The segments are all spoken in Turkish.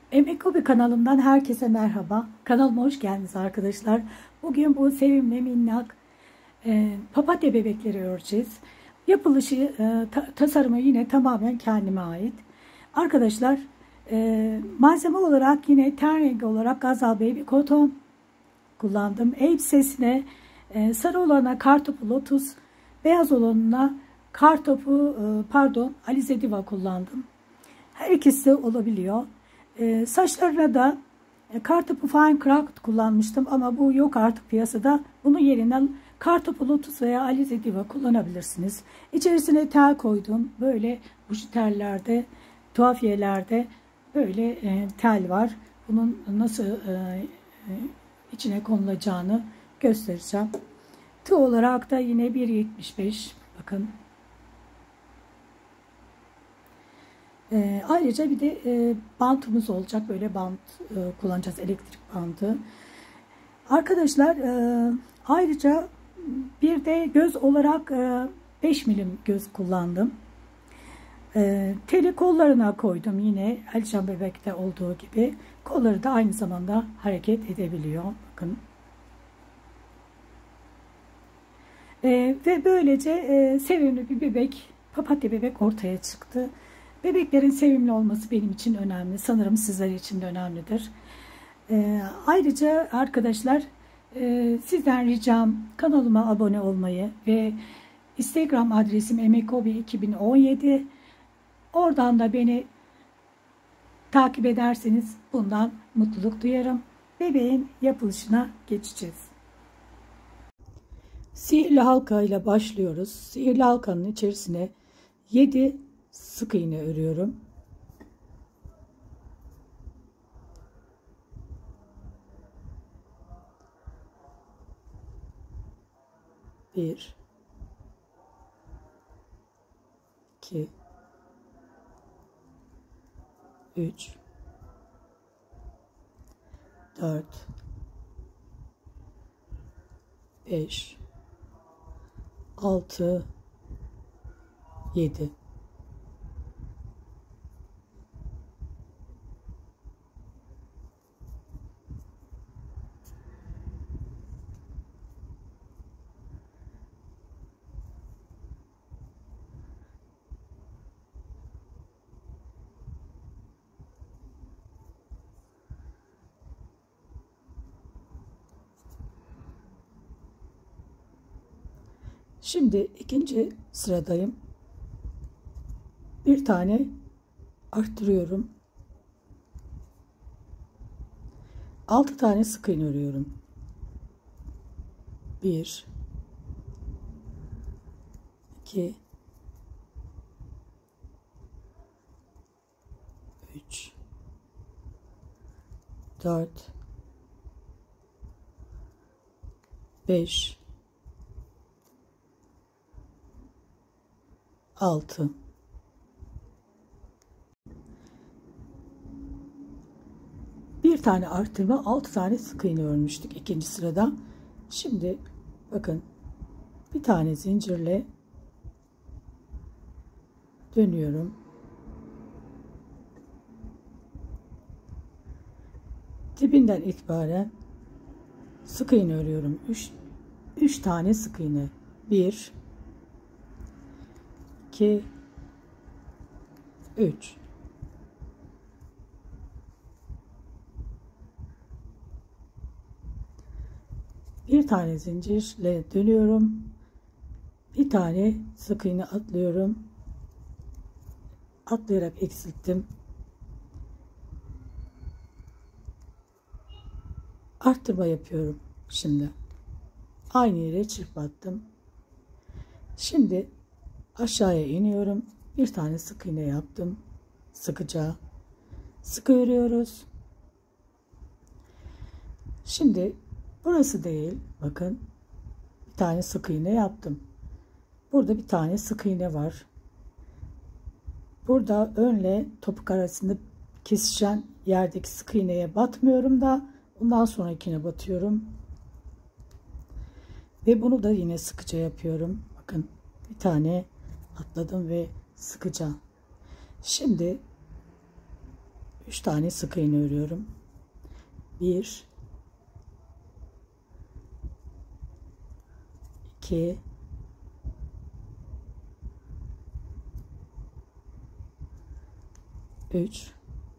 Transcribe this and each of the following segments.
Emek Hobi kanalımdan herkese merhaba. Kanalıma hoş geldiniz arkadaşlar. Bugün bu sevimli minnak papatya bebekleri öreceğiz. Yapılışı, tasarımı yine tamamen kendime ait. Arkadaşlar malzeme olarak yine ten rengi olarak Gazal Baby Cotton kullandım. Elbisesine sarı olana Kartopu Lotus, beyaz olanına Kartopu Alize Diva kullandım. Her ikisi olabiliyor. Saçlarına da Kartopu Fine Craft kullanmıştım ama bu yok artık piyasada. Bunun yerine Kartopu Lotus veya Alize Diva kullanabilirsiniz. İçerisine tel koydum. Böyle bujitellerde, tuhafiyelerde böyle tel var. Bunun nasıl içine konulacağını göstereceğim. Tığ olarak da yine 1.75. Bakın. Ayrıca bir de bantımız olacak. Böyle bant kullanacağız. Elektrik bandı. Arkadaşlar ayrıca bir de göz olarak 5 milim göz kullandım. Teli kollarına koydum. Yine Alişan Bebek'te olduğu gibi. Kolları da aynı zamanda hareket edebiliyor. Bakın. Ve böylece sevimli bir bebek, papatya bebek ortaya çıktı. Bebeklerin sevimli olması benim için önemli. Sanırım sizler için de önemlidir. Ayrıca arkadaşlar sizden ricam kanalıma abone olmayı ve Instagram adresim emekhobi2017. Oradan da beni takip ederseniz bundan mutluluk duyarım. Bebeğin yapılışına geçeceğiz. Sihirli halka ile başlıyoruz. Sihirli halkanın içerisine 7 sık iğne örüyorum. Bir, iki, üç, dört, beş, 6, 7. Şimdi ikinci sıradayım. Bir tane arttırıyorum. 6 tane sık iğne örüyorum. 1, 2, 3, 4, 5, 6. Bir tane arttırma, 6 tane sık iğne örmüştük ikinci sırada. Şimdi bakın bir tane zincirle dönüyorum. Dibinden itibaren sık iğne örüyorum. 3 tane sık iğne. 1, 2, 3. Bir tane zincirle dönüyorum. Bir tane sık iğne atlıyorum. Atlayarak eksilttim. Arttırma yapıyorum şimdi. Aynı yere çırp attım. Şimdi aşağıya iniyorum. Bir tane sık iğne yaptım. Sıkıca. Sık örüyoruz. Şimdi burası değil. Bakın. Bir tane sık iğne yaptım. Burada bir tane sık iğne var. Burada önle topuk arasında kesişen yerdeki sık iğneye batmıyorum da ondan sonrakine batıyorum. Ve bunu da yine sıkıca yapıyorum. Bakın bir tane atladım ve sıkıca. Şimdi 3 tane sık iğne örüyorum. 1 2 3.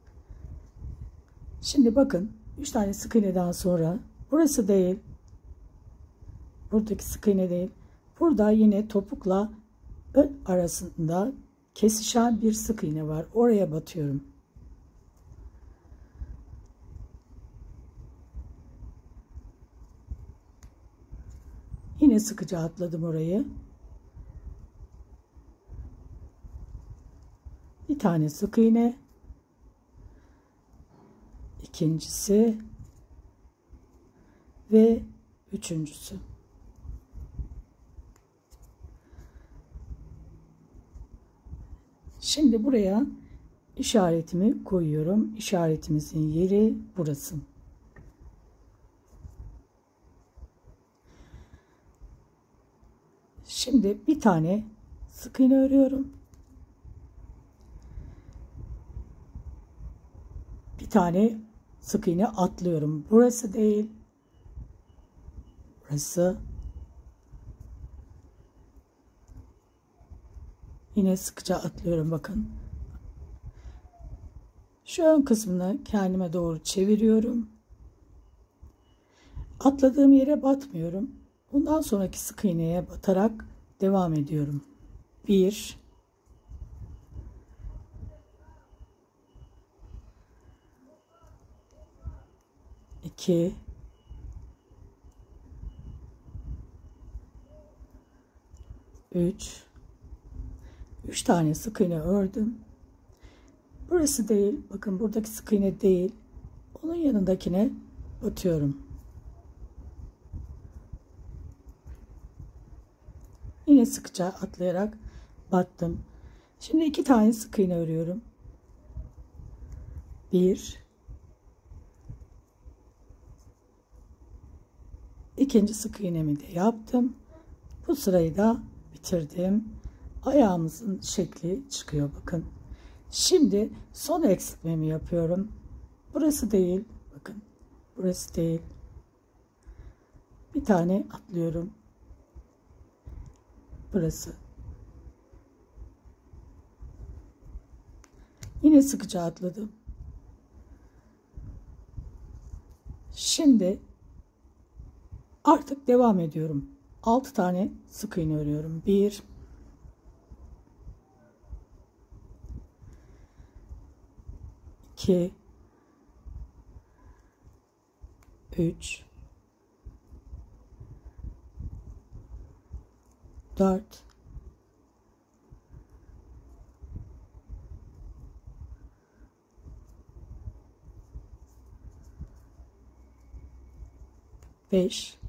Şimdi bakın 3 tane sık iğneden sonra burası değil, buradaki sık iğne değil, burada yine topukla ön arasında kesişen bir sık iğne var. Oraya batıyorum. Yine sıkıca atladım orayı. Bir tane sık iğne, ikincisi ve üçüncüsü. Şimdi buraya işaretimi koyuyorum. İşaretimizin yeri burası. Şimdi bir tane sık iğne örüyorum. Bir tane sık iğne atlıyorum. Burası değil. Burası. Yine sıkıca atlıyorum bakın. Şu ön kısmını kendime doğru çeviriyorum. Atladığım yere batmıyorum. Bundan sonraki sık iğneye batarak devam ediyorum. 1 2 3 tane sık iğne ördüm. Burası değil. Bakın buradaki sık iğne değil. Onun yanındakine batıyorum. Yine sıkıca atlayarak battım. Şimdi 2 tane sık iğne örüyorum. 1 İkinci sık iğnemi de yaptım. Bu sırayı da bitirdim. Ayağımızın şekli çıkıyor bakın. Şimdi son eksiltmemi yapıyorum. Burası değil. Bakın. Burası değil. Bir tane atlıyorum. Burası. Yine sıkıca atladım. Şimdi artık devam ediyorum. 6 tane sık iğne örüyorum. 1 2 3 4 5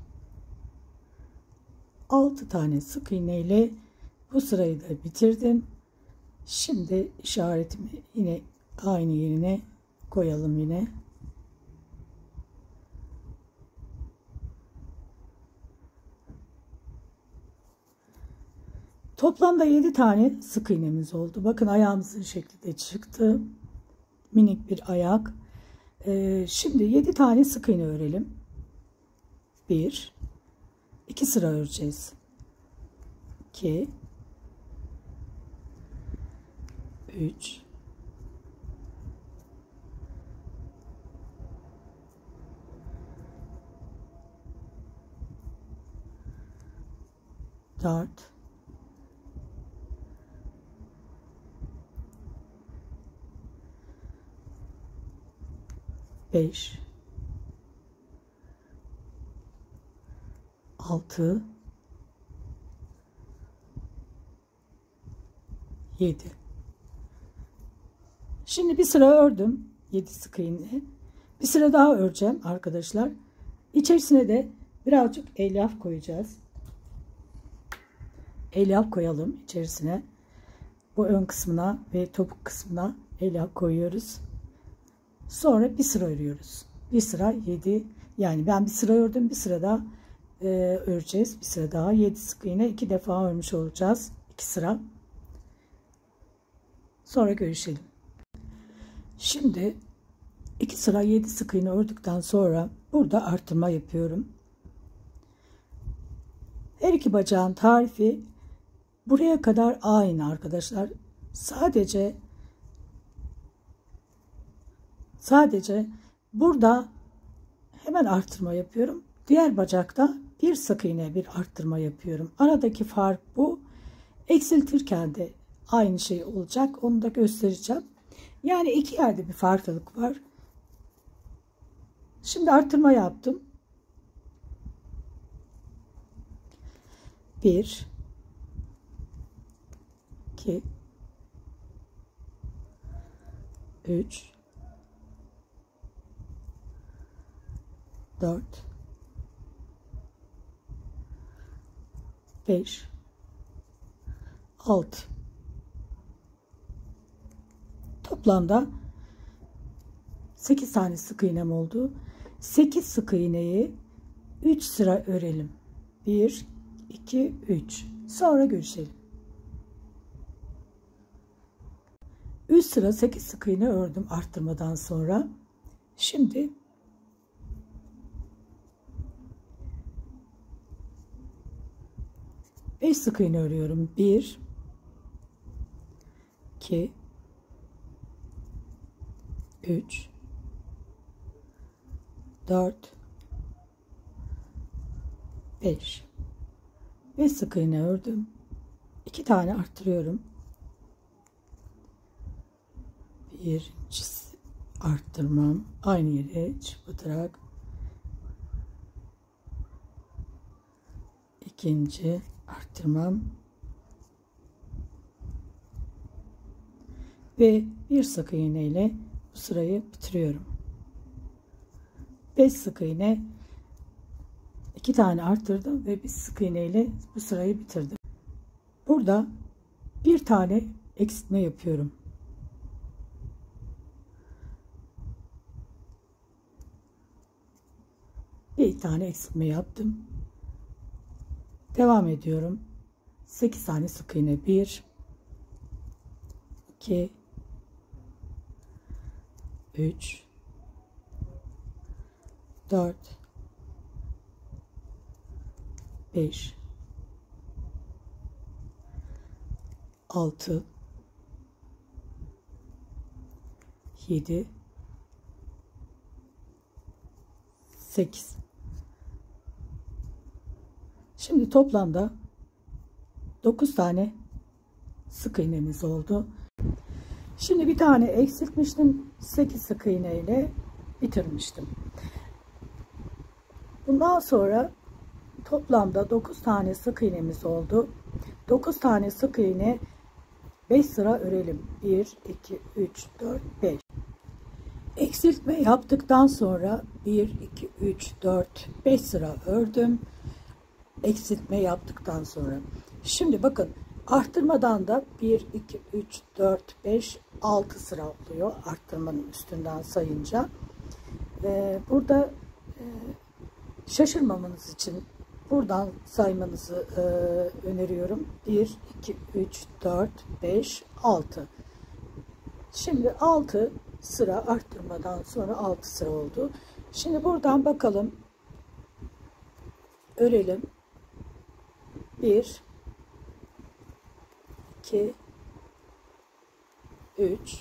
6 tane sık iğne ile bu sırayı da bitirdim. Şimdi işaretimi yine aynı yerine koyalım yine. Toplamda 7 tane sık iğnemiz oldu. Bakın ayağımızın şekli de çıktı. Minik bir ayak. Şimdi 7 tane sık iğne örelim. 1 2 sıra öreceğiz. 2 3 4 5 6 7. Şimdi bir sıra ördüm. 7 sık iğne. Bir sıra daha öreceğim arkadaşlar. İçerisine de birazcık elyaf koyacağız. Elyaf koyalım içerisine. Bu ön kısmına ve topuk kısmına elyaf koyuyoruz. Sonra bir sıra örüyoruz. Bir sıra 7. Yani ben bir sıra ördüm. Bir sıra daha öreceğiz. Bir sıra daha 7 sık iğne 2 defa örmüş olacağız. 2 sıra. Sonra görüşelim. Şimdi 2 sıra 7 sık iğne ördükten sonra burada artırma yapıyorum. Her iki bacağın tarifi buraya kadar aynı arkadaşlar. Sadece burada hemen artırma yapıyorum. Diğer bacakta bir sık iğne bir artırma yapıyorum. Aradaki fark bu. Eksiltirken de aynı şey olacak. Onu da göstereceğim. Yani iki yerde bir farklılık var. Şimdi artırma yaptım. 1 2 3 4 5 6 toplamda 8 tane sık iğnem oldu. 8 sık iğneyi 3 sıra örelim. 1 2 3 sonra görüşelim. 3 sıra 8 sık iğne ördüm arttırmadan sonra. Şimdi beş sık iğne örüyorum. 1 2 3 4 5 5 sık iğne ördüm. 2 tane arttırıyorum. Birincisi arttırmam, aynı yere çıpıtarak, ikinci arttırmam ve bir sık iğne ile bu sırayı bitiriyorum. 5 sık iğne, 2 tane arttırdım ve bir sık iğne ile bu sırayı bitirdim. Burada bir tane eksiltme yapıyorum. Bir tane eksiltme yaptım. Devam ediyorum. 8 tane sık iğne. 1 2 3 4 5 6 7 8. Şimdi toplamda 9 tane sık iğnemiz oldu. Şimdi bir tane eksiltmiştim. 8 sık iğne ile bitirmiştim. Bundan sonra toplamda 9 tane sık iğnemiz oldu. 9 tane sık iğne 5 sıra örelim. 1 2 3 4 5. Eksiltme yaptıktan sonra 1 2 3 4 5 sıra ördüm. Eksiltme yaptıktan sonra. Şimdi bakın, arttırmadan da 1 2 3 4 5 6 sıra oluyor arttırmanın üstünden sayınca. Burada şaşırmamanız için buradan saymanızı öneriyorum. 1 2 3 4 5 6. Şimdi 6 sıra arttırmadan sonra 6 sıra oldu. Şimdi buradan bakalım, örelim. 1 2 3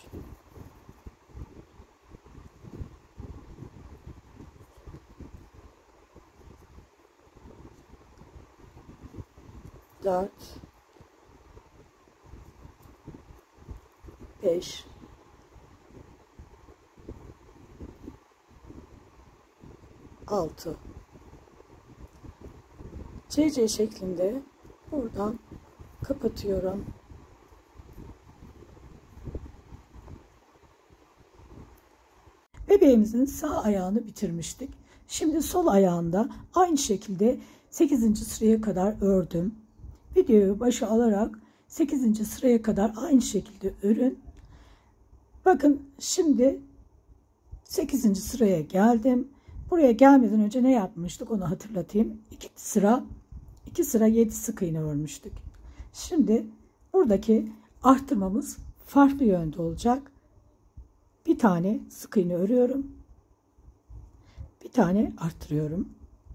4 5 6. CC şeklinde buradan kapatıyorum. Bebeğimizin sağ ayağını bitirmiştik. Şimdi sol ayağında aynı şekilde 8. sıraya kadar ördüm. Videoyu başa alarak 8. sıraya kadar aynı şekilde örün. Bakın, şimdi 8. sıraya geldim. Buraya gelmeden önce ne yapmıştık onu hatırlatayım. 2 sıra 7 sık iğne örmüştük. Şimdi buradaki arttırmamız farklı yönde olacak. Bir tane sık iğne örüyorum. Bir tane arttırıyorum.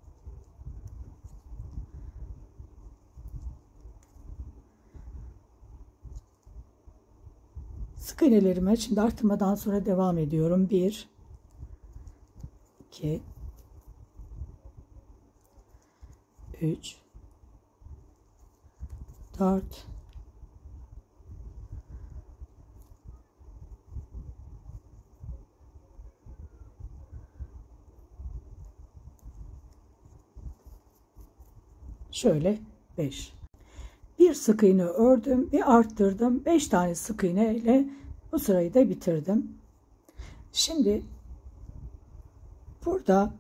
Sık iğnelerime şimdi arttırmadan sonra devam ediyorum. 1 2 3 4 şöyle 5. Bir sık iğne ördüm, bir arttırdım. 5 tane sık iğne ile bu sırayı da bitirdim. Şimdi burada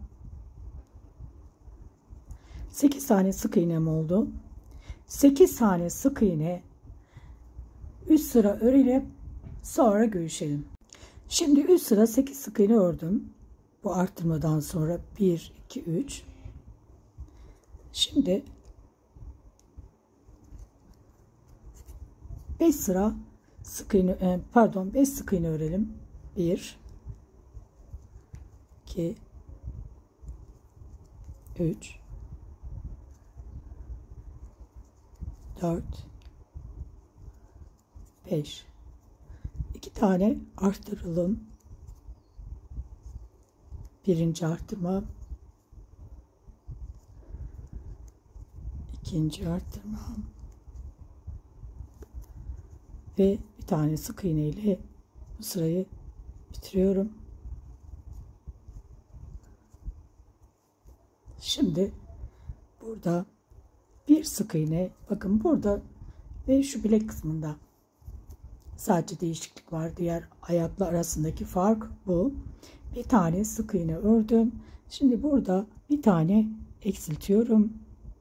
8 tane sık iğnem oldu. 8 tane sık iğne üst sıra örelim, sonra görüşelim. Şimdi üst sıra 8 sık iğne ördüm. Bu arttırmadan sonra 1 2 3. Şimdi 5 sıra sık iğne, 5 sık iğne örelim. 1 2 3 4 5. 2 tane arttıralım. Birinci arttırma, ikinci arttırma ve bir tane sık iğne ile bu sırayı bitiriyorum. Şimdi burada bir sık iğne, bakın burada ve şu bilek kısmında sadece değişiklik var. Diğer ayaklar arasındaki fark bu. Bir tane sık iğne ördüm. Şimdi burada bir tane eksiltiyorum.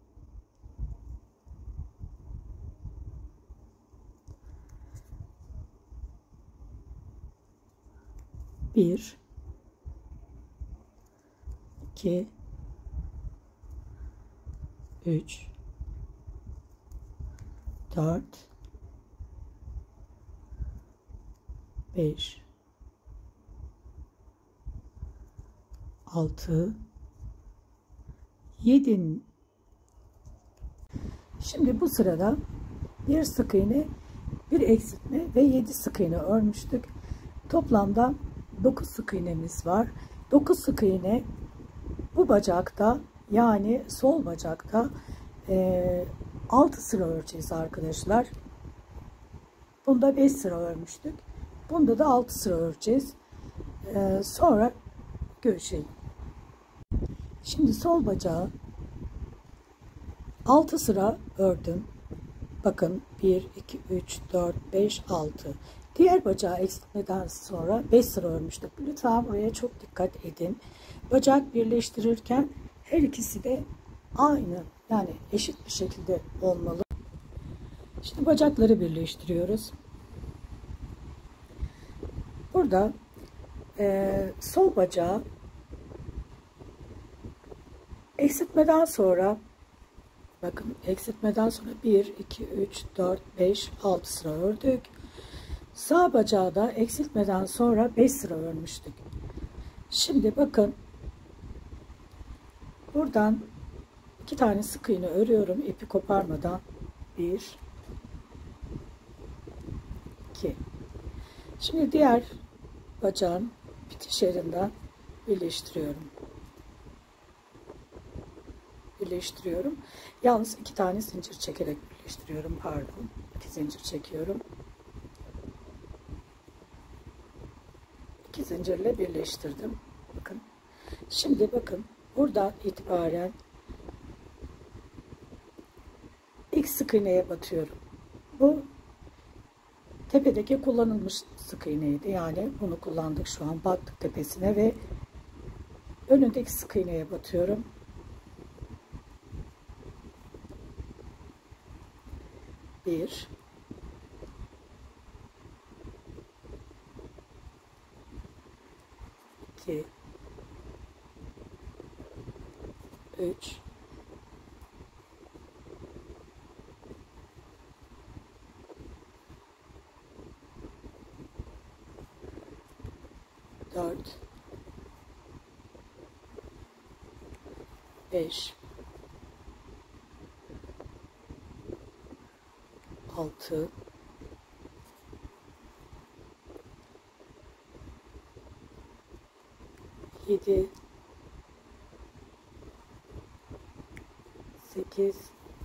Bir, iki, üç, dört, beş, 6 7. Şimdi bu sırada bir sık iğne, bir eksiltme ve 7 sık iğne örmüştük. Toplamda 9 sık iğnemiz var. 9 sık iğne bu bacakta, yani sol bacakta 6 sıra öreceğiz arkadaşlar. Bunda 5 sıra örmüştük. Bunda da 6 sıra öreceğiz. Sonra görüşelim. Şimdi sol bacağı 6 sıra ördüm. Bakın 1, 2, 3, 4, 5, 6. Diğer bacağı eksiltmeden sonra 5 sıra örmüştük. Lütfen buraya çok dikkat edin. Bacak birleştirirken her ikisi de aynı, yani eşit bir şekilde olmalı. Şimdi bacakları birleştiriyoruz. Burada sol bacağı eksiltmeden sonra, bakın eksiltmeden sonra 1, 2, 3, 4, 5, 6 sıra ördük. Sağ bacağı da eksiltmeden sonra 5 sıra örmüştük. Şimdi bakın buradan 2 tane sık iğne örüyorum ipi koparmadan. 1 2. Şimdi diğer bacağın bitiş yerinden birleştiriyorum. Yalnız 2 tane zincir çekerek birleştiriyorum. Pardon. 2 zincir çekiyorum. 2 zincirle birleştirdim. Bakın. Şimdi bakın buradan itibaren ilk sık iğneye batıyorum. Bu tepedeki kullanılmış sık iğneydi. Yani bunu kullandık, şu an battık tepesine ve önündeki sık iğneye batıyorum. Bir, iki, üç, dört, 5, 6, 7, 8,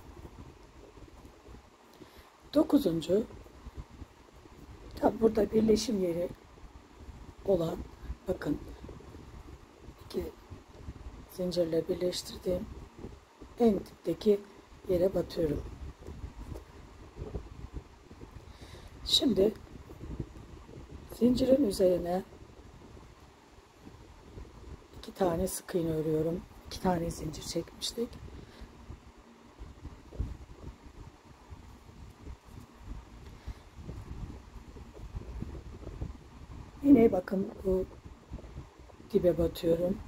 9. Tam burada birleşim yeri olan, bakın, iki zincirle birleştirdiğim en dipteki yere batıyorum. Şimdi zincirin üzerine 2 tane sık iğne örüyorum. 2 tane zincir çekmiştik. Yine bakın bu dibe batıyorum.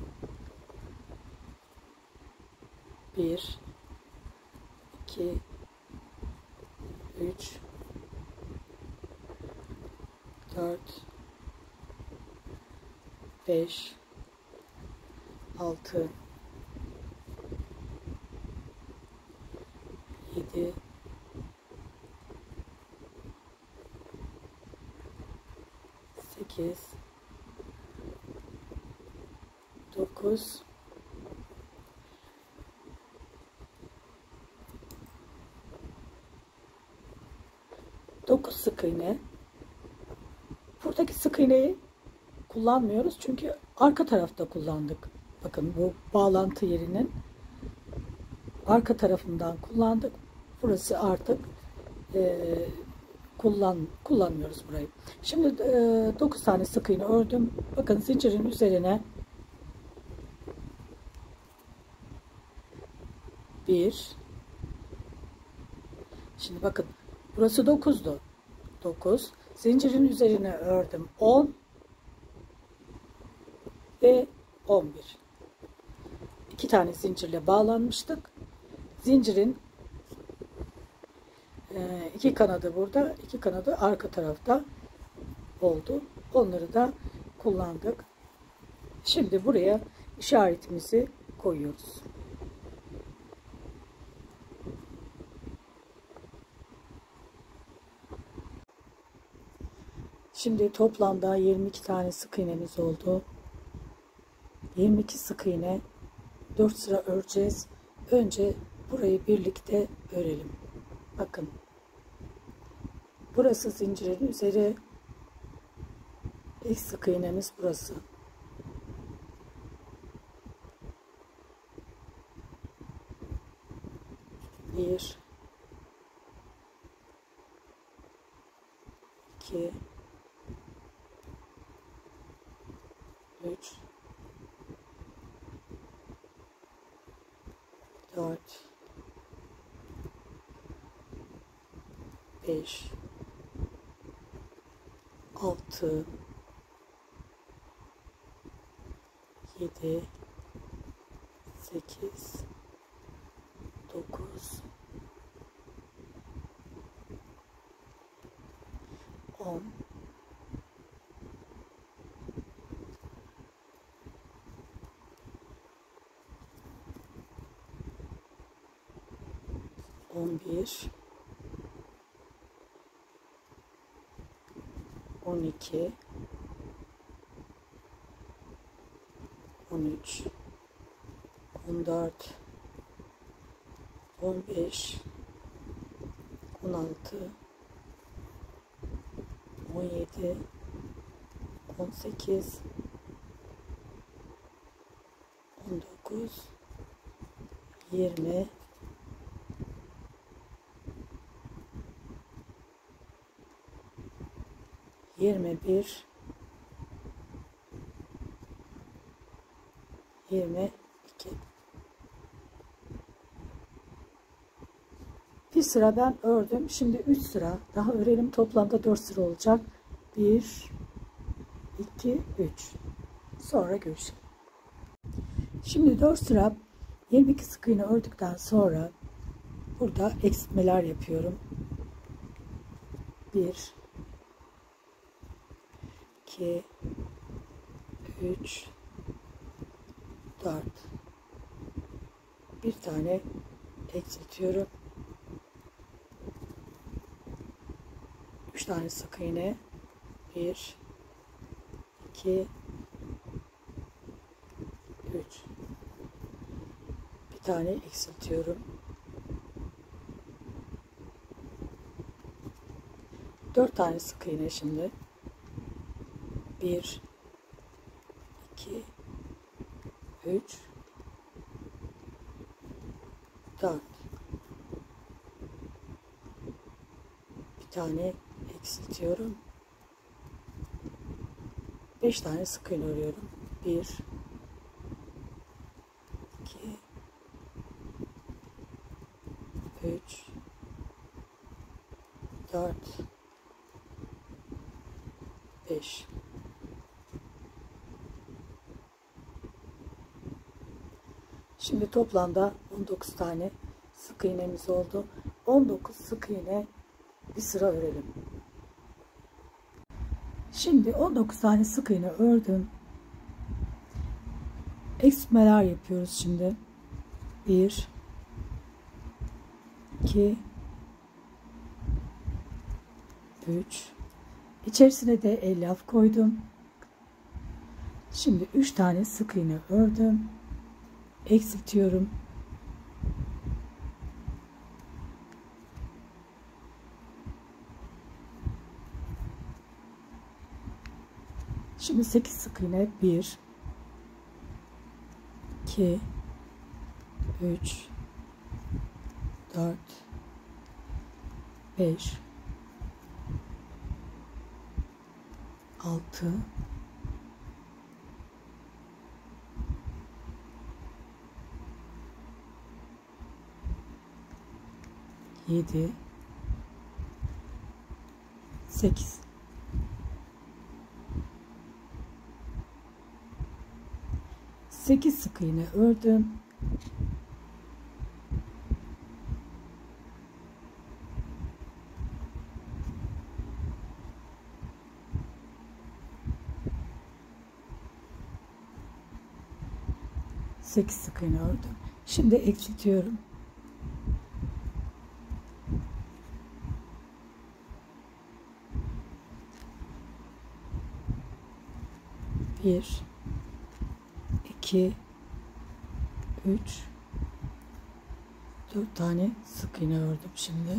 1, 2, 3, 4, 5, 6, 7, 8, 9, 9 sık iğne. Buradaki sık iğneyi kullanmıyoruz çünkü arka tarafta kullandık. Bakın bu bağlantı yerinin arka tarafından kullandık. Burası artık kullanmıyoruz burayı. Şimdi 9 tane sık iğne ördüm. Bakın zincirin üzerine 1. Şimdi bakın burası 9'du. 9. Zincirin üzerine ördüm 10 ve 11. 2 tane zincirle bağlanmıştık. Zincirin 2 kanadı burada, 2 kanadı arka tarafta oldu. Onları da kullandık. Şimdi buraya işaretimizi koyuyoruz. Şimdi toplamda 22 tane sık iğnemiz oldu. 22 sık iğne, 4 sıra öreceğiz. Önce burayı birlikte örelim. Bakın. Burası zincirin üzeri. İlk sık iğnemiz burası. Bir, 2, 3, 4, 5, 6, 7, 8, 9, 10, 11, 12, 13, 14, 15, 16, 17, 18, 19, 20, 21, 22. Bir sıra ben ördüm. Şimdi 3 sıra daha örelim. Toplamda 4 sıra olacak. 1, 2, 3. Sonra görüşelim. Şimdi 4 sıra 22 sık iğne ördükten sonra burada eksiltmeler yapıyorum. 1, 2, 3, 4, Bir tane eksiltiyorum. 3 tane sık iğne. 1 2 3. Bir tane eksiltiyorum. 4 tane sık iğne şimdi. 1 2 3 4. Bir tane eksiltiyorum. 5 tane sık iğne örüyorum. 1 2 3 4 5. Şimdi toplamda 19 tane sık iğnemiz oldu. 19 sık iğne bir sıra örelim. Şimdi 19 tane sık iğne ördüm. Eksiltmeler yapıyoruz şimdi. 1 2 3. İçerisine de elyaf koydum. Şimdi 3 tane sık iğne ördüm. Eksiltiyorum. Şimdi 8 sık iğne 1 2 3 4 5 6 7 8. Sekiz sık iğne ördüm. Sekiz sık iğne ördüm. Şimdi eksiltiyorum. Bir 2 3 4 tane sık iğne ördüm şimdi.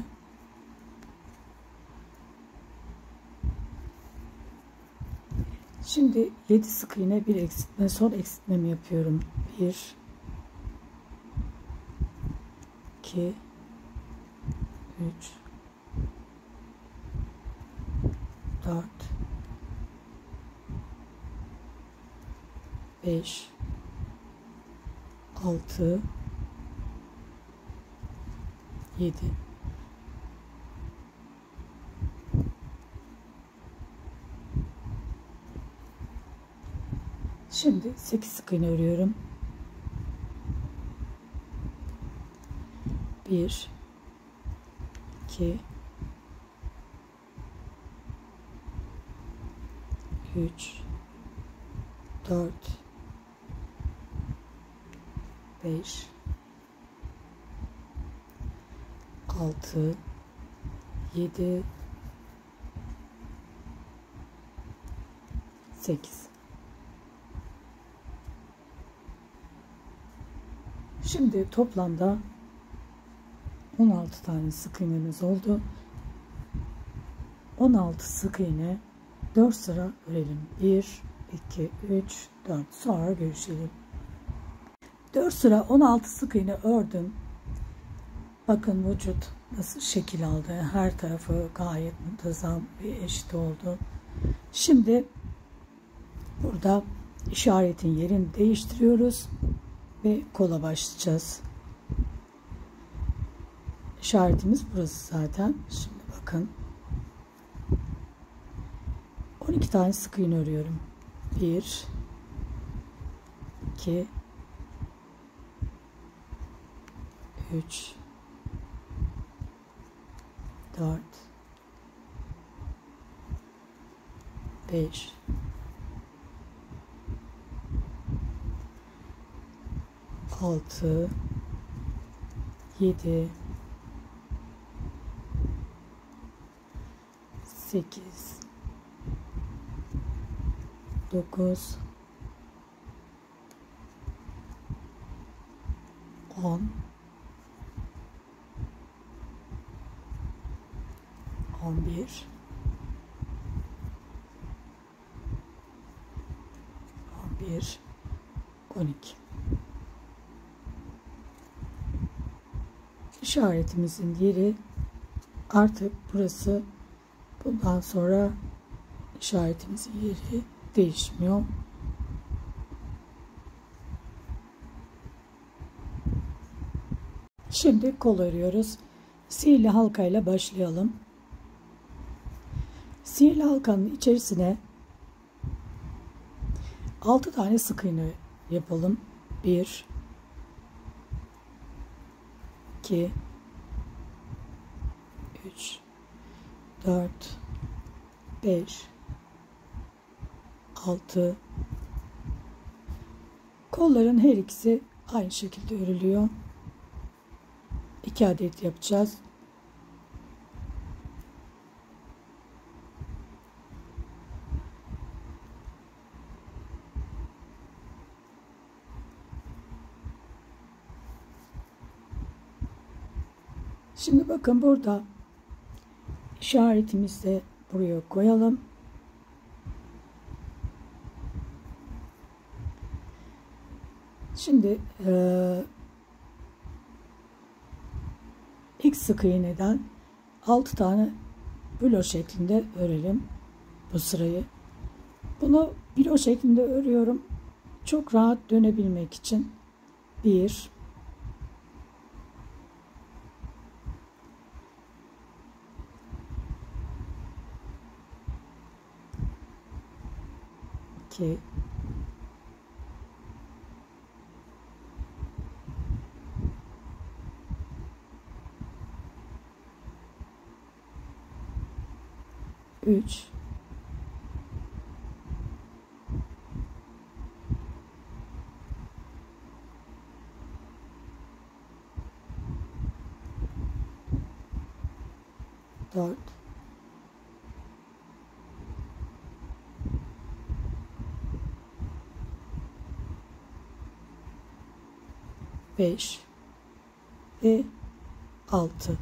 Şimdi 7 sık iğne bir eksiltme, son eksiltmemi yapıyorum. 1 2 3 4 5 6 7. Şimdi 8 sık iğne örüyorum. 1 2 3 4 5 6 7 8. Şimdi toplamda 16 tane sık iğnemiz oldu. 16 sık iğne 4 sıra örelim. 1 2 3 4. Sonra görüşelim. 4 sıra 16 sık iğne ördüm. Bakın vücut nasıl şekil aldı. Her tarafı gayet muntazam ve eşit oldu. Şimdi burada işaretin yerini değiştiriyoruz ve kola başlayacağız. İşaretimiz burası zaten. Şimdi bakın. 12 tane sık iğne örüyorum. 1 2 3 4 5 6 7, 8, 9, 10, 11, 12. İşaretimizin yeri artık burası. Bundan sonra işaretimizin yeri değişmiyor. Şimdi kol örüyoruz. Sihirli halkayla başlayalım. Sihirli halkanın içerisine 6 tane sık iğne yapalım. 1, 2, 3, 4, 5, 6. Kolların her ikisi aynı şekilde örülüyor. 2 adet yapacağız. Şimdi bakın burada işaretimizi de buraya koyalım. Şimdi ilk sık iğneden 6 tane bülo şeklinde örelim bu sırayı. Bunu bülo şeklinde örüyorum. Çok rahat dönebilmek için. 1, 2, 3, 4, 5 ve 6.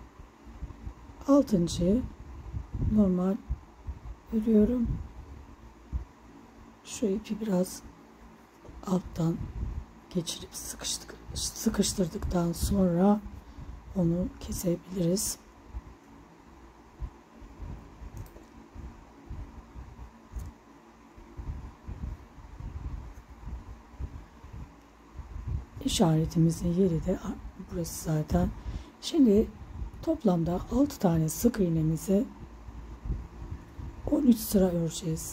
6.'yı normal örüyorum. Şu ipi biraz alttan geçirip sıkıştırdıktan sonra onu kesebiliriz. İşaretimizin yeri de burası zaten. Şimdi toplamda 6 tane sık iğnemizi 13 sıra öreceğiz.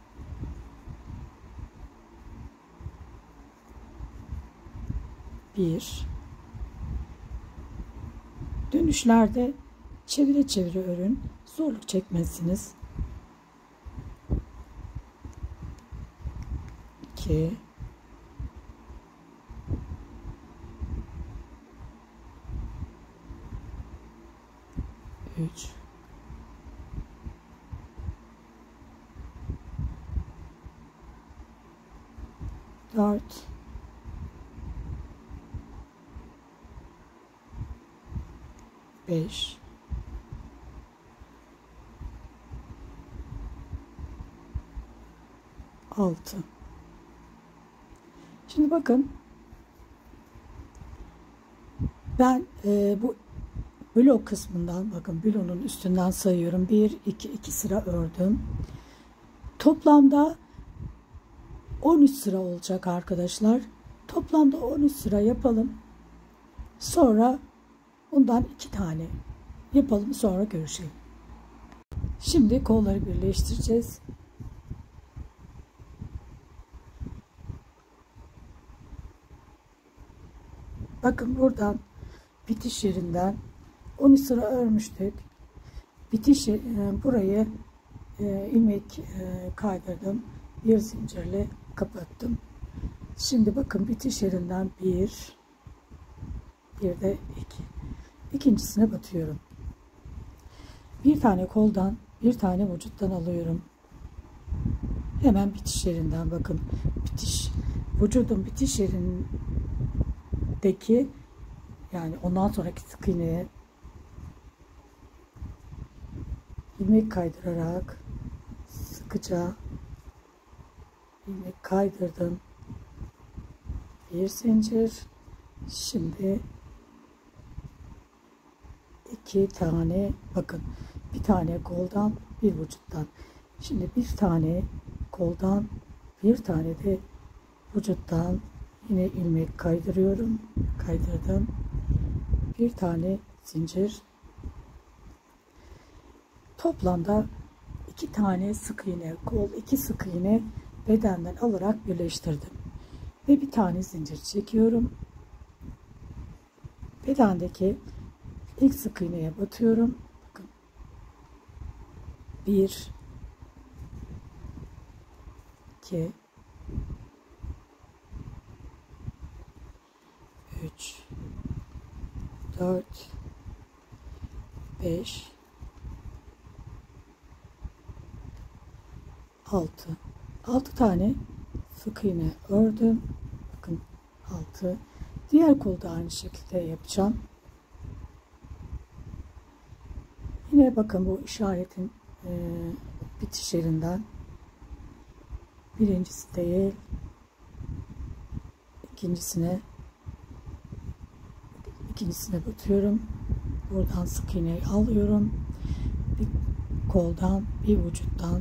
Bir. Dönüşlerde çevire çevire örün. Zorluk çekmezsiniz. 2. 3. 4. 5. 6. Şimdi bakın ben bu blok kısmından, bakın bloğun üstünden sayıyorum. 1, 2, 2 sıra ördüm. Toplamda 13 sıra olacak arkadaşlar. Toplamda 13 sıra yapalım. Sonra bundan 2 tane yapalım, sonra görüşelim. Şimdi kolları birleştireceğiz. Bakın buradan bitiş yerinden 13 sıra örmüştük. Bitiş burayı ilmek kaydırdım. Bir zincirle kapattım. Şimdi bakın bitiş yerinden 1, Bir de iki. İkincisine batıyorum. Bir tane koldan, bir tane vücuttan alıyorum. Hemen bitiş yerinden bakın. Vücudun bitiş yerindeki, yani ondan sonraki sık iğneye ilmek kaydırarak sıkıca ilmek kaydırdım. Bir zincir. Şimdi iki tane, bakın, bir tane koldan, bir vücuttan. Şimdi bir tane koldan, bir tane de vücuttan yine ilmek kaydırıyorum. Kaydırdım. Bir tane zincir. Toplamda iki tane sık iğne, kol, iki sık iğne bedenden alarak birleştirdim. Ve bir tane zincir çekiyorum. Bedendeki ilk sık iğneye batıyorum. Bakın. 1 2 3 4 5 6 tane sık iğne ördüm. Bakın 6. Diğer kolda aynı şekilde yapacağım. Yine bakın bu işaretin bitiş yerinden birincisi değil, ikincisine batıyorum. Buradan sık iğneyi alıyorum. Bir koldan, bir vücuttan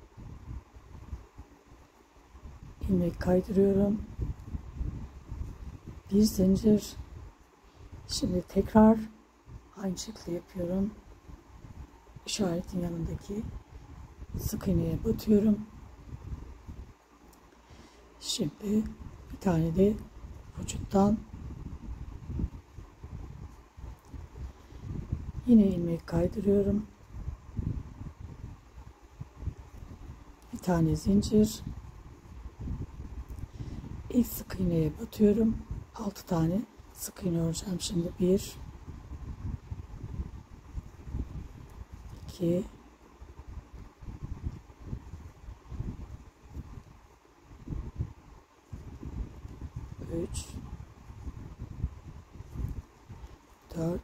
ilmek kaydırıyorum. Bir zincir. Şimdi tekrar aynı şekilde yapıyorum. İşaretin yanındaki sık iğneye batıyorum. Şimdi bir tane de vücuttan yine ilmek kaydırıyorum. Bir tane zincir. İlk sık iğneye batıyorum. 6 tane sık iğne öreceğim. Şimdi 1 2 3 4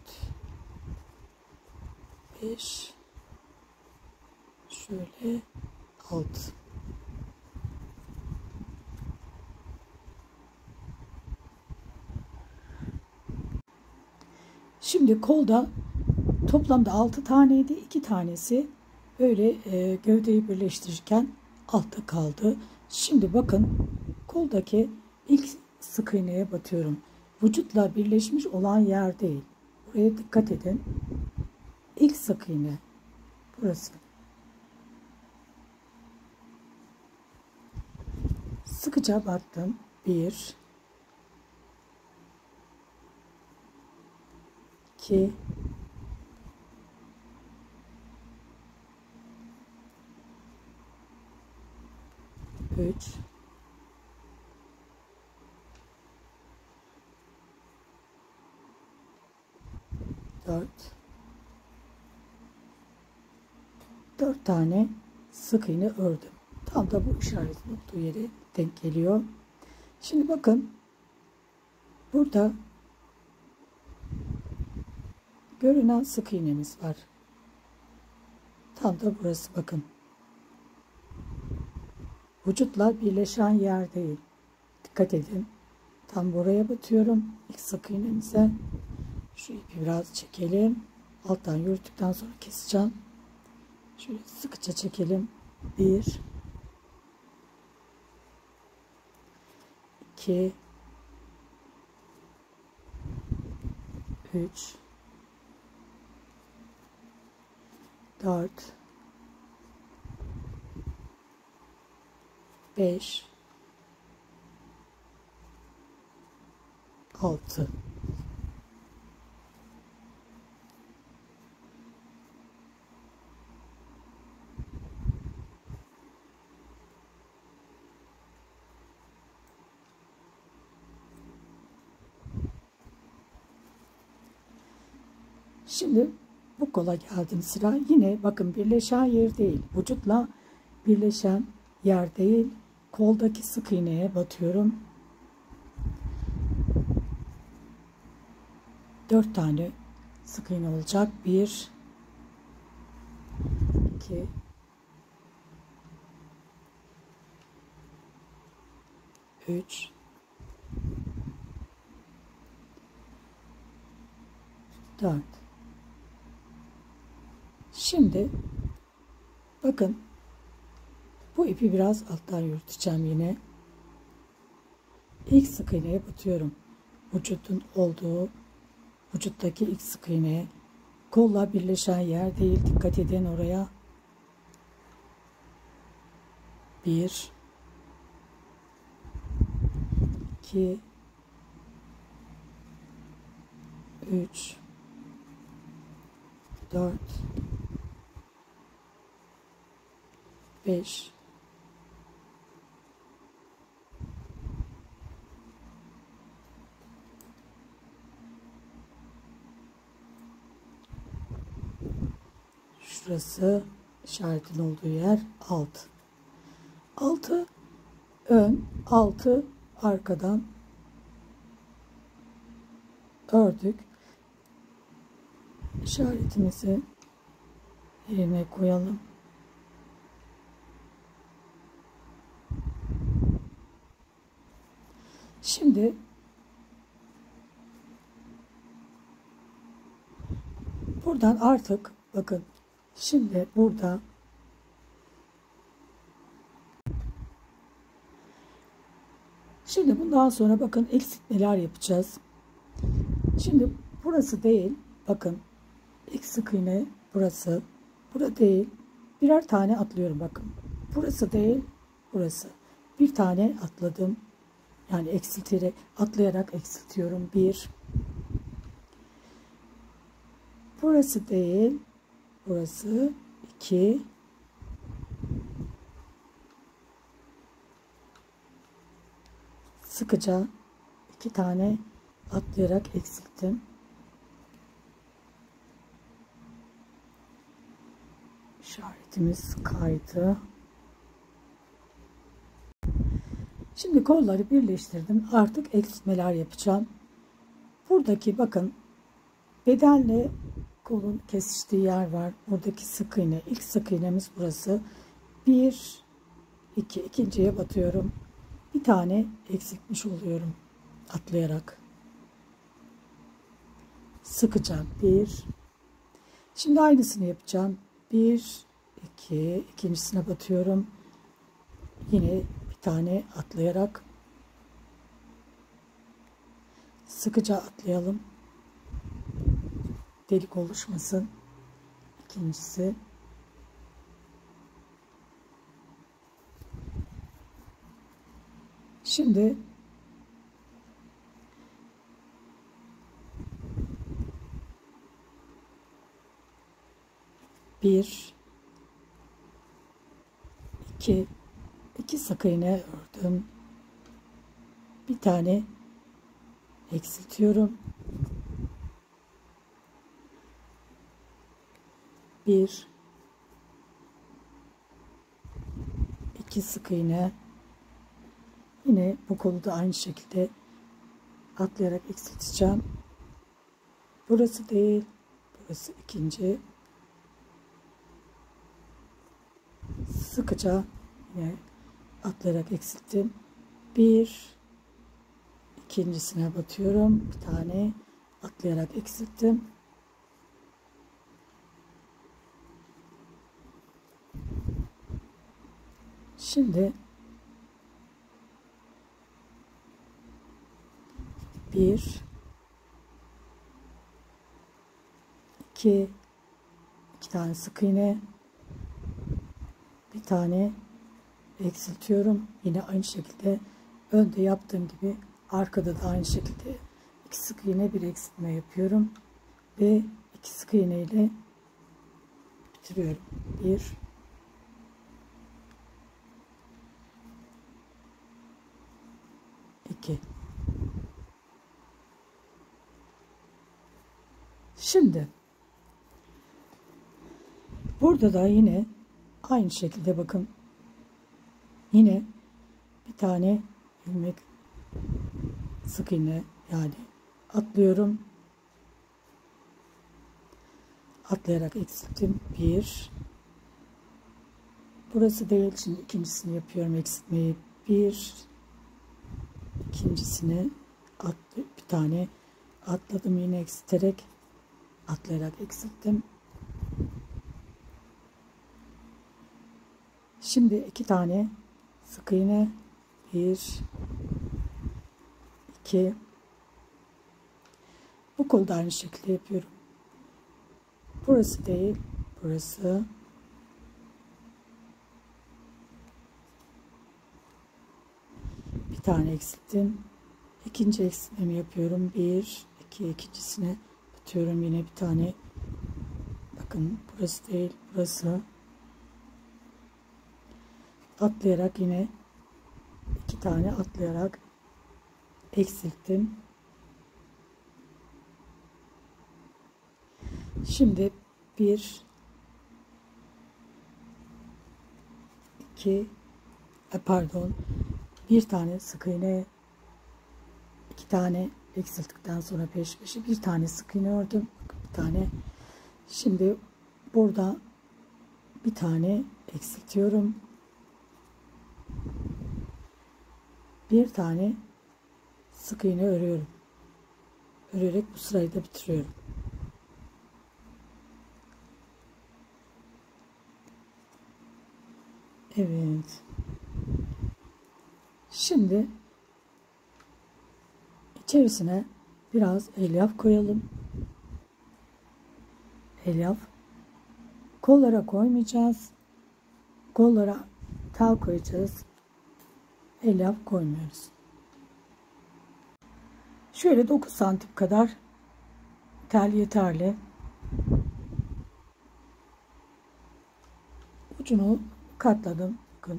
5 şöyle 6. Şimdi kolda toplamda 6 taneydi. 2 tanesi böyle gövdeyi birleştirirken altta kaldı. Şimdi bakın, koldaki ilk sık iğneye batıyorum. Vücutla birleşmiş olan yer değil. Buraya dikkat edin. İlk sık iğne burası. Sıkıca battım. 1 2 3 4 4 tane sık iğne ördüm. Tam da bu işaretin olduğu yere denk geliyor. Şimdi bakın, burada görünen sık iğnemiz var. Tam da burası, bakın. Vücutla birleşen yer değil. Dikkat edin. Tam buraya batıyorum. İlk sık iğnemize. Şu ipi biraz çekelim. Alttan yürüttükten sonra keseceğim. Şöyle sıkıca çekelim. 1 2 3 4 5 6. Şimdi bu kola geldim sıra. Yine bakın birleşen yer değil. Vücutla birleşen yer değil. Koldaki sık iğneye batıyorum. 4 tane sık iğne olacak. 1 2 3 4. Şimdi bakın bu ipi biraz alttan yürüteceğim yine. İlk sık iğneye batıyorum. Vücuttaki ilk sık iğneye. Kolla birleşen yer değil. Dikkat edin oraya. 1 2 3 4 5 Şurası işaretin olduğu yer 6. 6 ön, 6 arkadan ördük. İşaretimizi yerine koyalım. Şimdi buradan artık bakın şimdi burada bundan sonra bakın eksiltmeler yapacağız. Şimdi burası değil. Bakın ilk sık iğne burası. Bura değil. Birer tane atlıyorum bakın. Burası değil. Burası. Bir tane atladım. Yani atlayarak eksiltiyorum. 1 Burası değil. Burası 2 Sıkıca 2 tane atlayarak eksilttim. İşaretimiz kaydı. Şimdi kolları birleştirdim. Artık eksiltmeler yapacağım. Buradaki bakın bedenle kolun kesiştiği yer var. Buradaki sık iğne. İlk sık iğnemiz burası. 1 2 ikinciye batıyorum. Bir tane eksiltmiş oluyorum. Atlayarak. Sıkacağım. 1 Şimdi aynısını yapacağım. 1 2 ikincisine batıyorum. Yine bir tane atlayarak sıkıca atlayalım. Delik oluşmasın. İkincisi. Şimdi bir iki sık iğne ördüm. Bir tane eksiltiyorum. 1 2 sık iğne. Yine bu kolu da aynı şekilde atlayarak eksilteceğim. Burası değil. Burası ikinci. Sıkıca yine atlayarak eksilttim. 1 ikincisine batıyorum. Bir tane atlayarak eksilttim. Şimdi 1 2 tane sık iğne, bir tane eksiltiyorum. Yine aynı şekilde önde yaptığım gibi arkada da aynı şekilde 2 sık iğne, bir eksiltme yapıyorum ve 2 sık iğne ile bitiriyorum. 1 2. Şimdi Burada da yine aynı şekilde bakın. Yine bir tane ilmek sık iğne yani atlıyorum. Atlayarak eksilttim. Bir. Burası değil. Şimdi ikincisini yapıyorum. Eksiltmeyi. Bir. İkincisini bir tane atladım. Yine eksilterek atlayarak eksilttim. Şimdi 2 tane sık iğne. 1 2. Bu kolu da aynı şekilde yapıyorum. Burası değil, burası. Bir tane eksilttim. İkinci eksiltmemi yapıyorum. 1 2. İkincisine batıyorum. Yine bir tane. Bakın burası değil, burası. Atlayarak yine 2 tane atlayarak eksilttim. Şimdi 1 2 pardon, bir tane sık iğne, 2 tane eksilttikten sonra peş peşe bir tane sık iğne ördüm. Bir tane. Şimdi burada bir tane eksiltiyorum. Bir tane sık iğne örüyorum. Örerek bu sırayı da bitiriyorum. Evet. Şimdi içerisine biraz elyaf koyalım. Elyaf. Kollara koymayacağız. Kollara tel koyacağız. Elyaf koymuyoruz. Şöyle 9 santim kadar tel yeterli. Ucunu katladım. Bakın.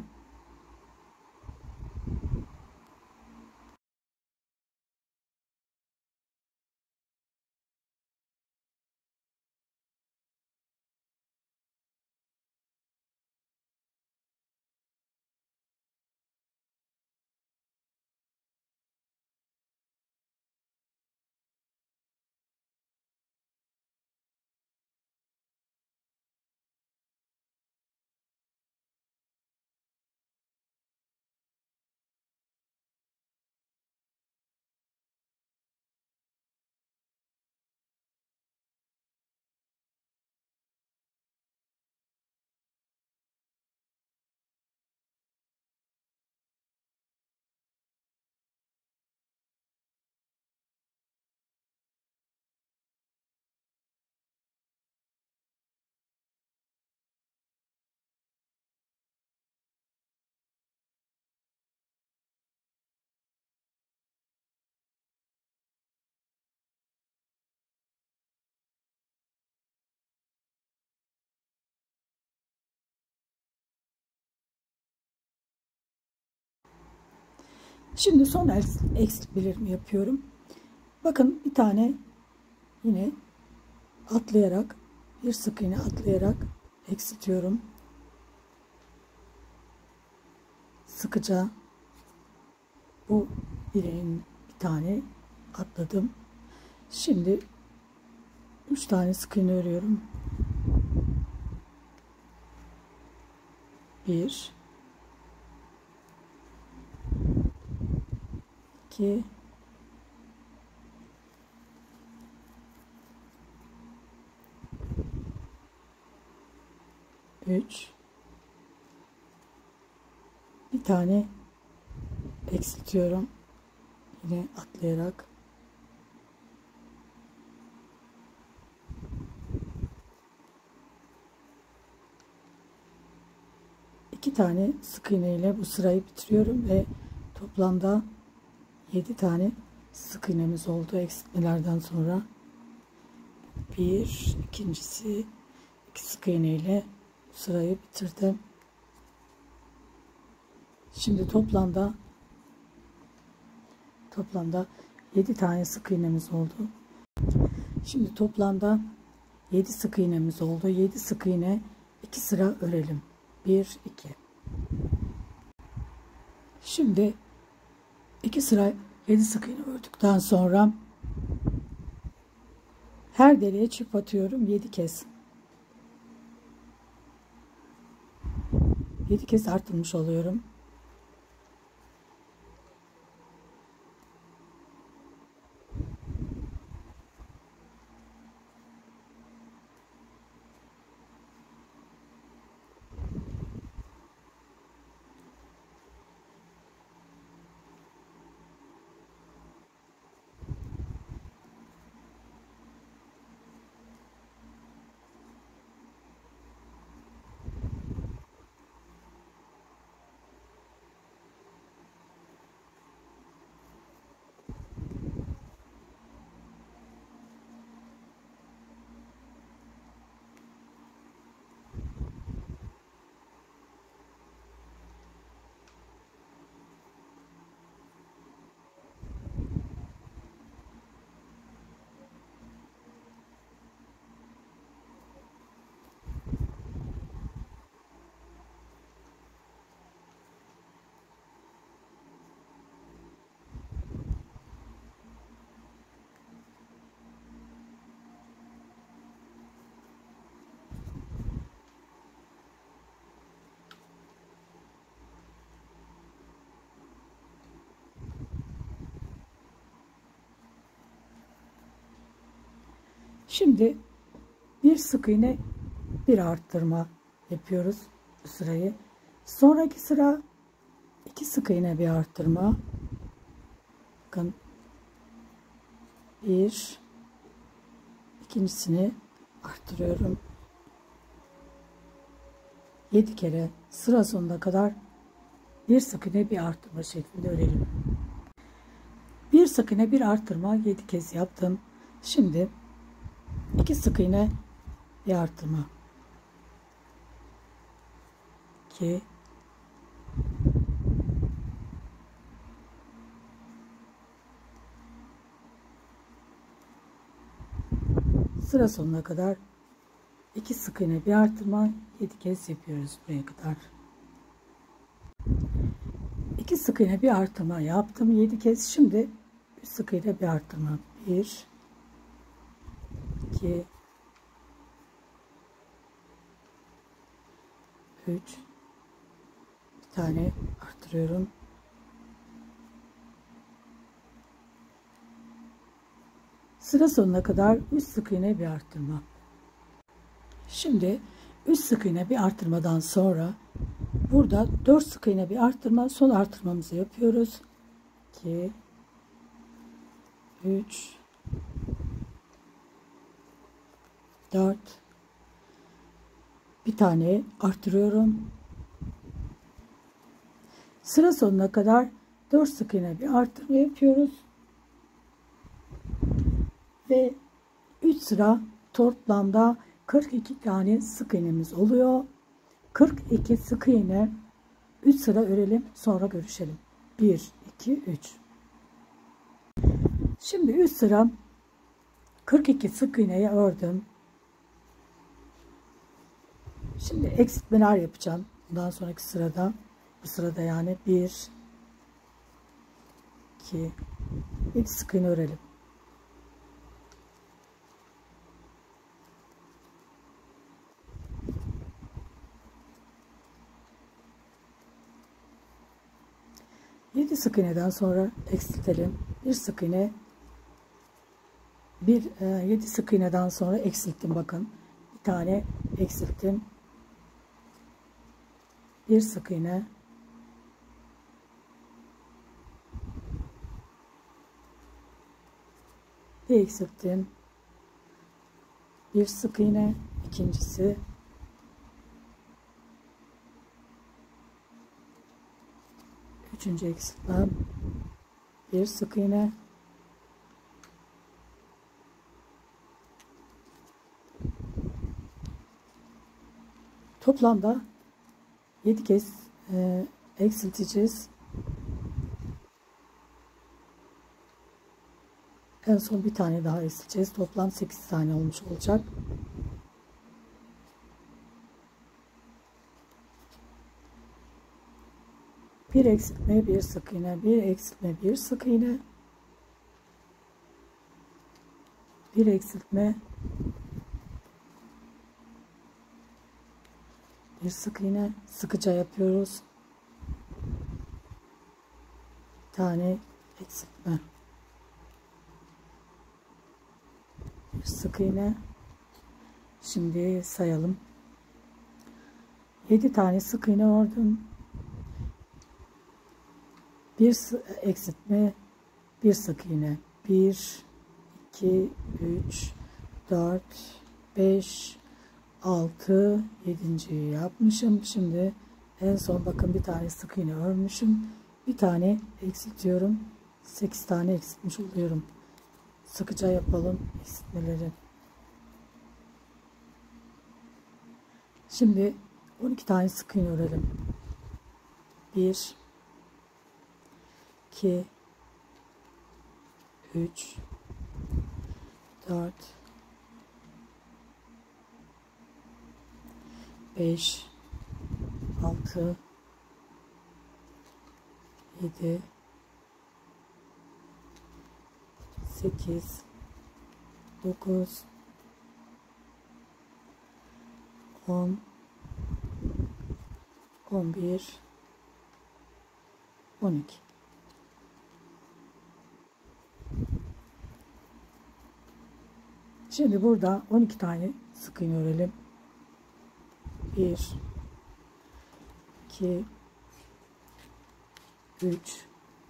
Şimdi son eksiltmelerimi yapıyorum. Bakın bir tane yine atlayarak, bir sık iğne atlayarak eksiltiyorum. Sıkıca bu bileğin bir tane atladım. Şimdi 3 tane sık iğne örüyorum. 1 2 3 bir tane eksiltiyorum. Yine atlayarak. İki tane sık iğne ile bu sırayı bitiriyorum ve toplamda 7 tane sık iğnemiz oldu eksiltmelerden sonra. Bir, ikincisi 2 sık iğne ile bu sırayı bitirdim. Şimdi toplamda 7 tane sık iğnemiz oldu. Şimdi toplamda 7 sık iğnemiz oldu. 7 sık iğne 2 sıra örelim. 1 2. Şimdi 2 sıra 7 sık iğne ördükten sonra her deliğe çift atıyorum 7 kez. 7 kez artırmış oluyorum. Şimdi bir sık iğne bir arttırma yapıyoruz bu sırayı. Sonraki sıra 2 sık iğne bir arttırma. Bakın bir, ikincisini arttırıyorum. 7 kere sıra sonuna kadar bir sık iğne bir arttırma şeklinde örelim. Bir sık iğne bir arttırma 7 kez yaptım. Şimdi 2 sık iğne bir arttırma. 2 sıra sonuna kadar 2 sık iğne bir arttırma 7 kez yapıyoruz buraya kadar. 2 sık iğne bir arttırma yaptım 7 kez. Şimdi 3 sık iğne bir arttırma. 1 2 3 bir tane arttırıyorum. Sıra sonuna kadar 3 sık iğne bir arttırma. Şimdi 3 sık iğne bir arttırmadan sonra burada 4 sık iğne bir arttırma, son arttırmamızı yapıyoruz. 2 3 4 bir tane arttırıyorum. Sıra sonuna kadar 4 sık iğne bir arttırma yapıyoruz. Ve 3 sıra toplamda 42 tane sık iğnemiz oluyor. 42 sık iğne 3 sıra örelim, sonra görüşelim. 1 2 3. Şimdi 3 sıra 42 sık iğneyi ördüm. Şimdi eksiltmeler yapacağım. Bundan sonraki sırada, bu sırada yani 1 2 7 sık iğne örelim. Yedi sık iğneden sonra eksiltelim. Bir sık iğne, 7 sık iğneden sonra eksilttim, bakın. Bir tane eksilttim. Bir sık iğne, bir eksilttim. Bir sık iğne, ikincisi. Üçüncü eksiltmem. Bir sık iğne. Toplamda 7 kez eksilteceğiz. En son bir tane daha eksilteceğiz. Toplam 8 tane olmuş olacak. Bir eksiltme, bir sık iğne, bir eksiltme, bir sık iğne, bir eksiltme, bir sık iğne, sıkıca yapıyoruz. Bir tane eksiltme, bir sık iğne. Şimdi sayalım. 7 tane sık iğne ördüm. Bir eksiltme, bir sık iğne. 1, 2, 3, 4, 5, 6, 7.'yi yapmışım. Şimdi en son bakın bir tane sık iğne örmüşüm. Bir tane eksiltiyorum. 8 tane eksiltmiş oluyorum. Sıkıca yapalım eksiltmeleri. Şimdi 12 tane sık iğne örelim. 1, 2, 3, 4, 5, 6, 7, 8, 9, 10, 11, 12. Şimdi burada 12 tane sık iğne örelim. 1, 2, 3,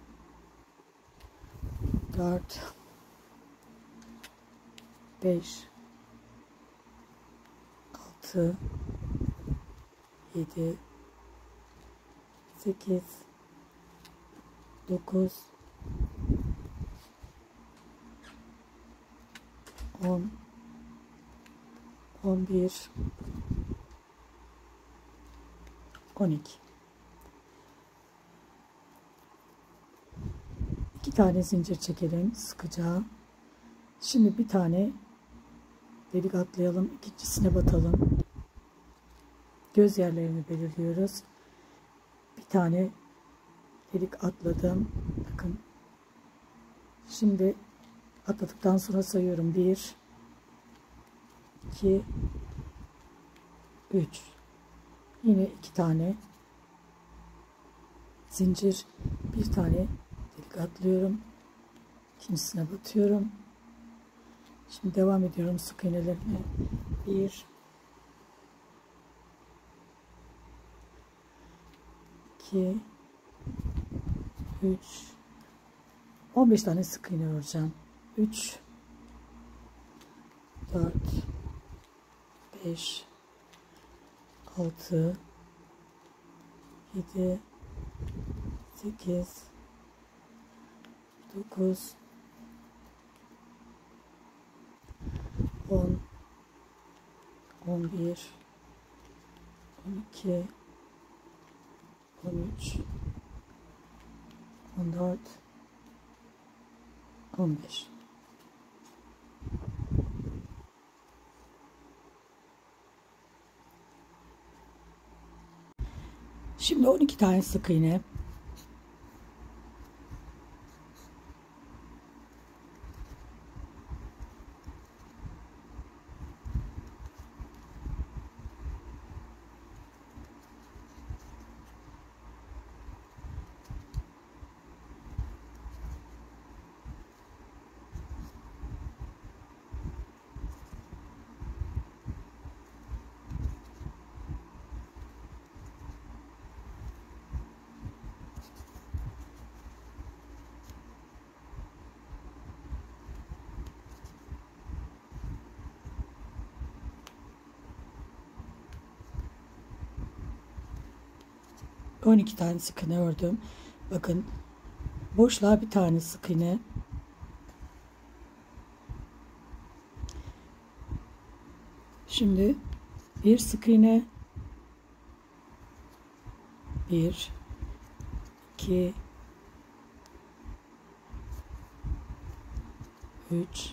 4, 5, 6, 7, 8, 9, 10, 11, 12. 2 tane zincir çekelim sıkıca. Şimdi bir tane delik atlayalım. İkincisine batalım. Göz yerlerini belirliyoruz. Bir tane delik atladım. Bakın. Şimdi atladıktan sonra sayıyorum. 1, 2, 3. Yine 2 tane zincir, bir tane delik atlıyorum. İkincisine batıyorum. Şimdi devam ediyorum sık iğnelerime. 1, 2, 3, 15 tane sık iğne öreceğim. 3, 4, 5, 6, 7, 8, 9, 10, 11, 12, 13, 14, 15. Şimdi 12 tane sık iğne. On iki tane sık iğne ördüm. Bakın boşluğa bir tane sık iğne. Şimdi bir sık iğne, 1, 2, 3,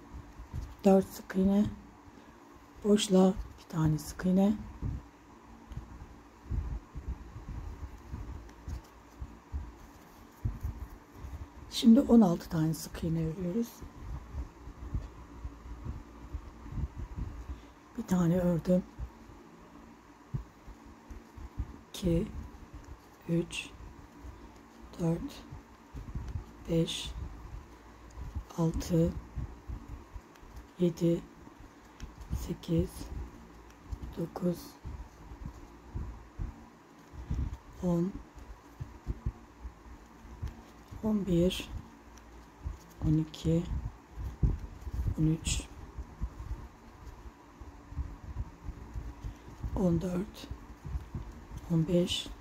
4 sık iğne, boşluğa bir tane sık iğne, Şimdi 16 tane sık iğne örüyoruz. Bir tane ördüm. 2 3 4 5 6 7 8 9 10 11 12 13 14 15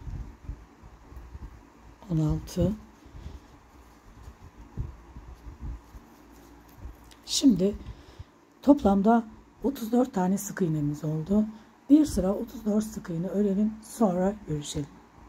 16. Şimdi toplamda 34 tane sık iğnemiz oldu. Bir sıra 34 sık iğne örelim, sonra görüşelim.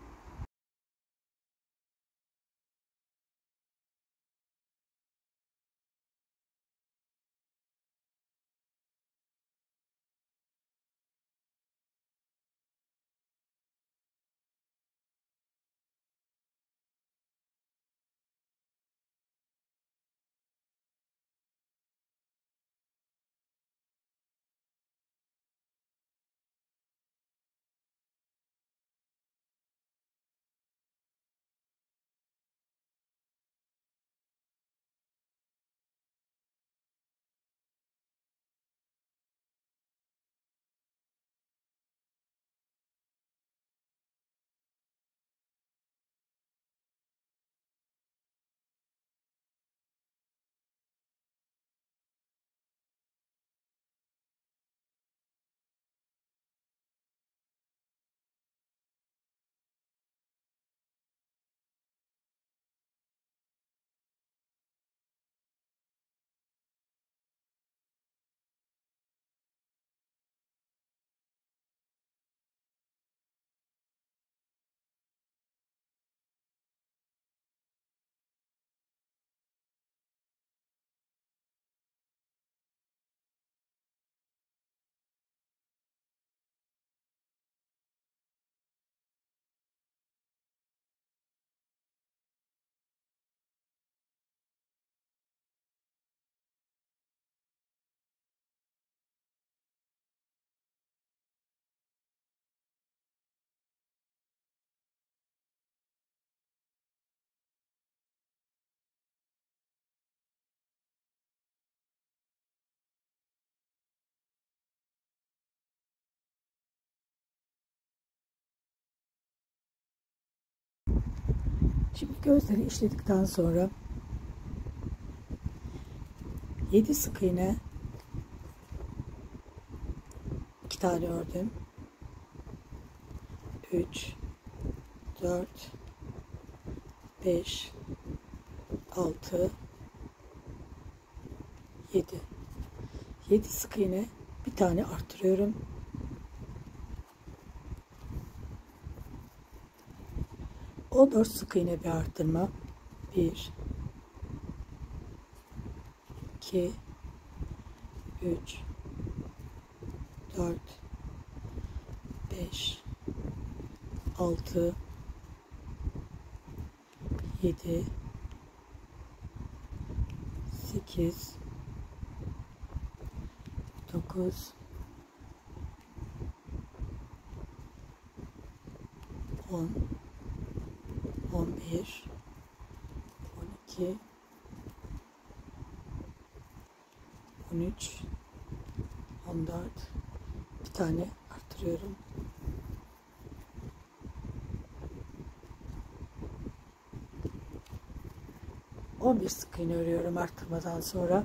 Şimdi gözleri işledikten sonra 7 sık iğne 2 tane ördüm. 3 4 5 6 7 sık iğne bir tane artırıyorum. 14 sık iğne bir arttırma. 1 2 3 4 5 6 7 8 9 10 11 12 13 14 bir tane arttırıyorum. 11 sık iğne örüyorum arttırmadan sonra.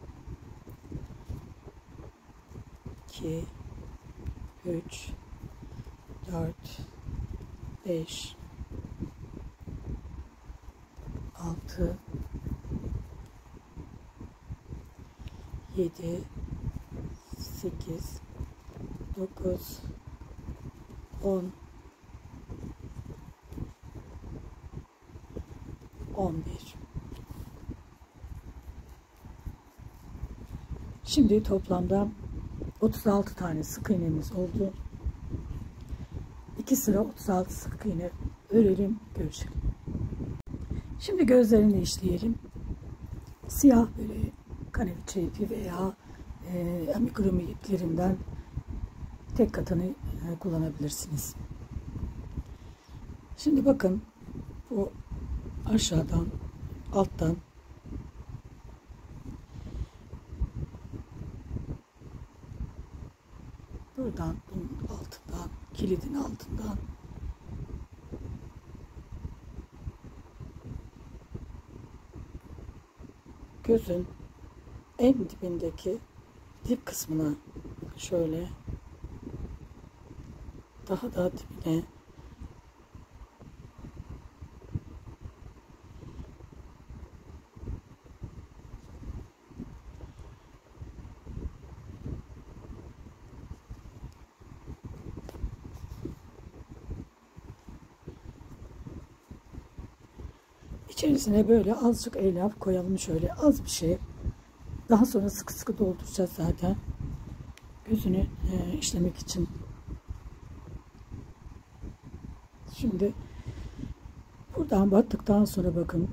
2 3 4 5 6 7 8 9 10 11. Şimdi toplamda 36 tane sık iğnemiz oldu. 2 sıra 36 sık iğne örelim, görüşelim. Şimdi gözlerini işleyelim. Siyah böyle kaneviçe ipi veya amigurumi iplerinden tek katını kullanabilirsiniz. Şimdi bakın, bu aşağıdan, alttan buradan, bunun altından, kilidin altından gözün en dibindeki dip kısmına şöyle daha da dibine içerisine böyle azıcık elyaf koyalım, şöyle az bir şey. Daha sonra sıkı sıkı dolduracağız zaten gözünü işlemek için. Şimdi buradan battıktan sonra bakın,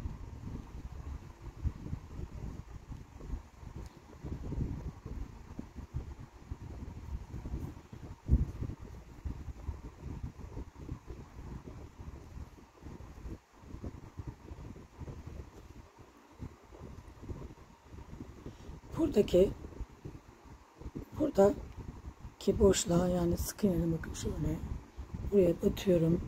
buradaki boşluğa, yani sık iğneyle bakın şöyle buraya batıyorum.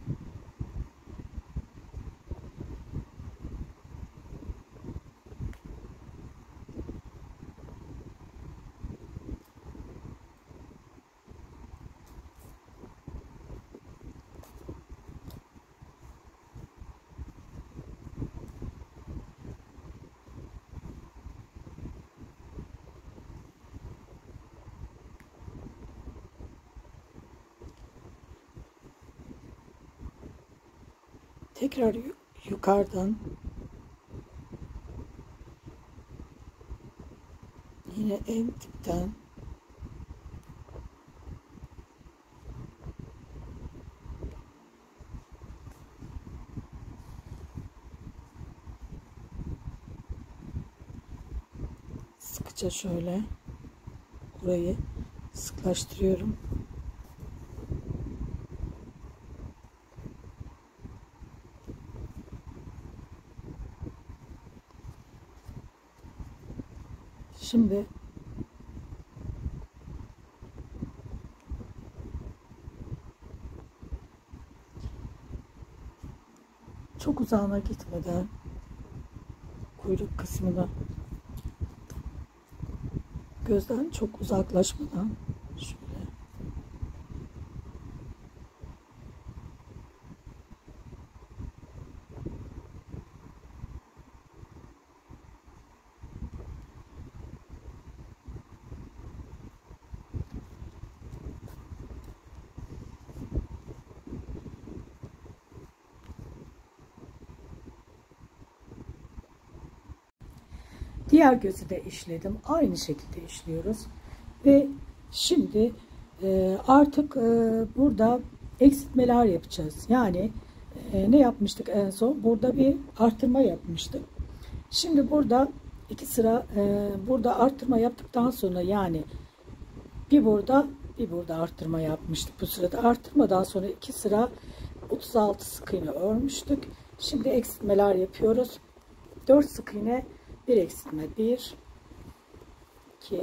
Tekrar yukarıdan yine en dipten sıkıca şöyle burayı sıklaştırıyorum. Şimdi çok uzağına gitmeden, kuyruk kısmına gözden çok uzaklaşmadan şöyle diğer gözü de işledim. Aynı şekilde işliyoruz. Ve şimdi artık burada eksiltmeler yapacağız. Yani ne yapmıştık en son? Burada bir artırma yapmıştık. Şimdi burada iki sıra burada artırma yaptıktan sonra, yani bir burada artırma yapmıştık. Bu sırada artırmadan sonra iki sıra 36 sık iğne örmüştük. Şimdi eksiltmeler yapıyoruz. 4 sık iğne, bir eksiltme, 1 2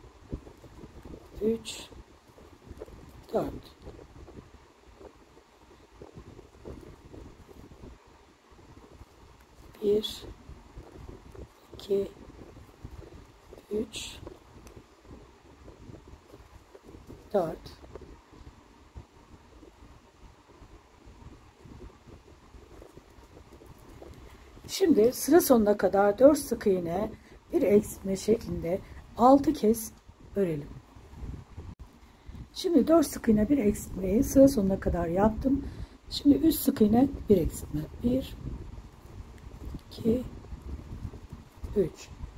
3 4 1 2 3 4 Şimdi sıra sonuna kadar 4 sık iğne, bir eksiltme şeklinde 6 kez örelim. Şimdi 4 sık iğne, bir eksiltmeyi sıra sonuna kadar yaptım. Şimdi 3 sık iğne, bir eksiltme. 1 2 3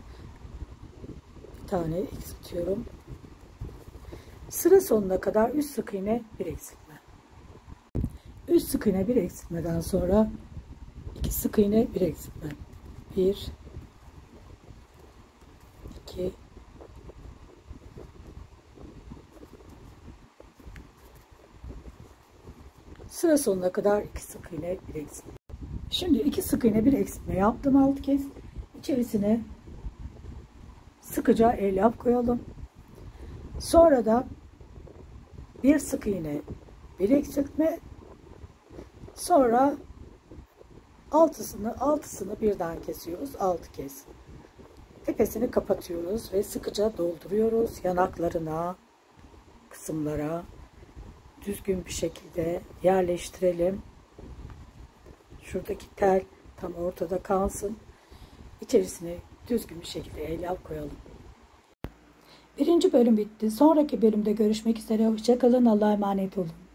bir tane eksiltiyorum. Sıra sonuna kadar 3 sık iğne, bir eksiltme. 3 sık iğne, bir eksiltmeden sonra 2 sık iğne, bir eksiltme. 1 2 sıra sonuna kadar 2 sık iğne, bir eksiltme. Şimdi 2 sık iğne, bir eksiltme yaptım 6 kez. İçerisine sıkıca elyaf koyalım. Sonra da bir sık iğne, bir eksiltme. Sonra altısını birden kesiyoruz 6 kez. Tepesini kapatıyoruz ve sıkıca dolduruyoruz yanaklarına, kısımlara düzgün bir şekilde yerleştirelim. Şuradaki tel tam ortada kalsın. İçerisine düzgün bir şekilde elyaf koyalım. Birinci bölüm bitti. Sonraki bölümde görüşmek üzere. Hoşça kalın. Allah'a emanet olun.